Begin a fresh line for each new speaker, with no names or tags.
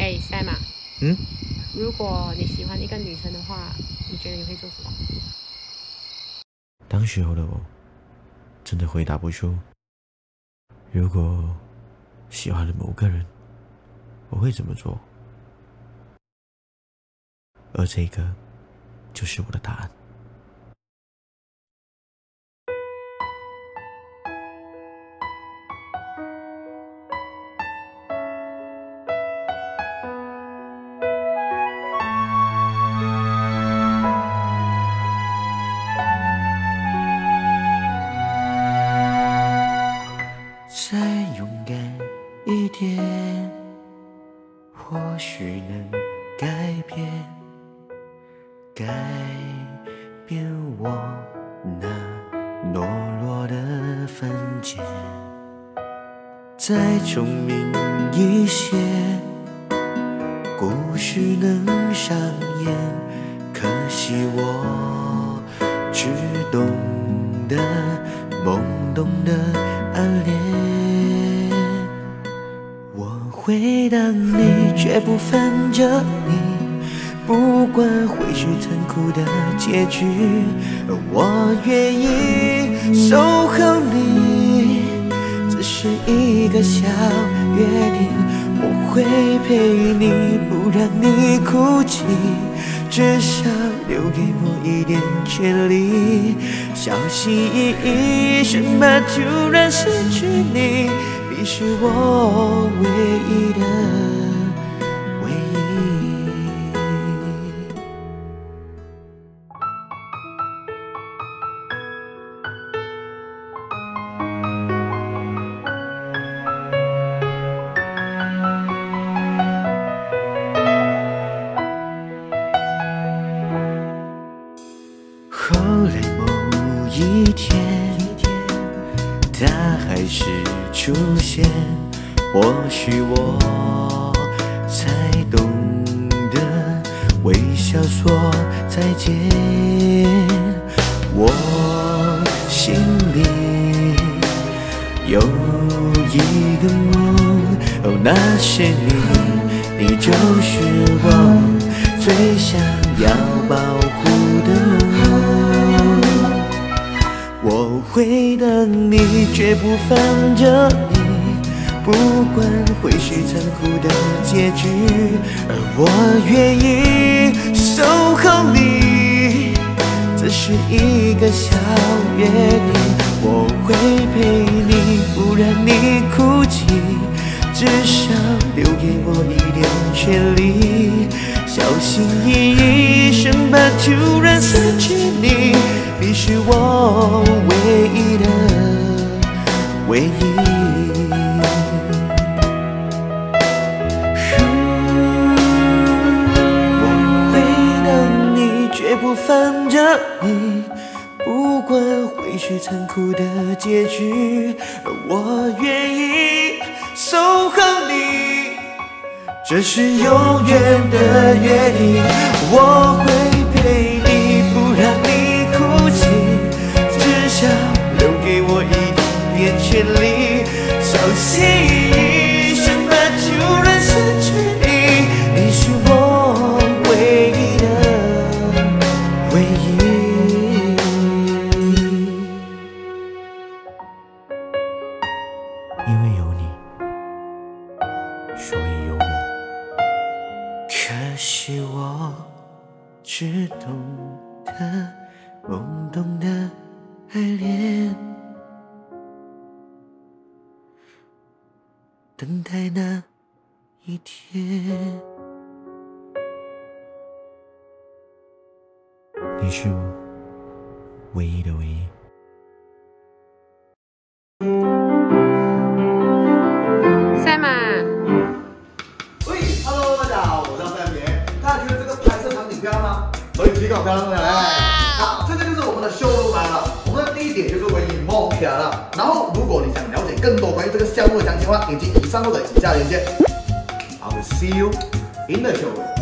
哎，赛马，
嗯，
如果你喜欢一个女生的话，你觉得你会做什么？
当时候的我，真的回答不出。如果喜欢了某个人，我会怎么做？而这个，就是我的答案。再勇敢一点，或许能改变我那懦弱的犯贱。再聪明一些，故事能上演。可惜我只懂得懵懂的暗恋，我会当你，绝不烦着你，不管会是残酷的结局，我愿意守候你，只是一个小约定，我会陪你，不让你哭泣，至少留给我一点权利。小心翼翼，生怕突然失去你，你是我唯一的唯一。后来某一天，他还是出现，或许我才懂得微笑说再见。我心里有一个梦，哦，那是你，你就是我最想要保护的梦。我会等你，绝不放着你，不管会是残酷的结局，而我愿意守候你，这是一个小约定，我会陪你，不让你哭泣，至少留给我一点权利。小心翼翼，生怕突然失去你，你是我唯一的唯一。我会等你，绝不放着你，不管会是残酷的结局，而我愿意守候你，这是永远的约定，我会陪你，不让你哭泣，至少留给我一点权利。小心翼翼，生怕突然失去你，你是我唯一的唯一。因为有你，所以有我。可惜我只懂得懵懂的爱恋，等待那一天。你是我唯一的唯一。
赛马，
喂 ，Hello， 大家好，我叫赛明。大家觉得这个拍摄场景漂亮吗？所以提高漂亮的来。好，这个就是我们的秀路版了。我们的地点就是位于蒙皮尔了。然后，如果你想了解更多关于这个项目的详情的话，点击以上或者以下链接。I will see you in the show.